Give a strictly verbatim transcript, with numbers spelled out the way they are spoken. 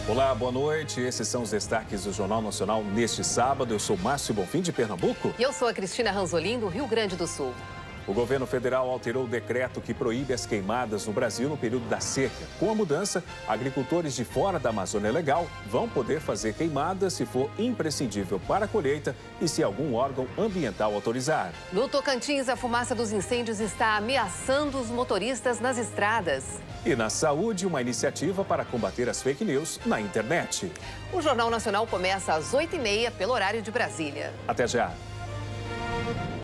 Olá, boa noite. Esses são os destaques do Jornal Nacional neste sábado. Eu sou Márcio Bonfim, de Pernambuco. E eu sou a Cristina Ranzolin, do Rio Grande do Sul. O governo federal alterou o decreto que proíbe as queimadas no Brasil no período da seca. Com a mudança, agricultores de fora da Amazônia Legal vão poder fazer queimadas se for imprescindível para a colheita e se algum órgão ambiental autorizar. No Tocantins, a fumaça dos incêndios está ameaçando os motoristas nas estradas. E na saúde, uma iniciativa para combater as fake news na internet. O Jornal Nacional começa às oito e meia pelo horário de Brasília. Até já.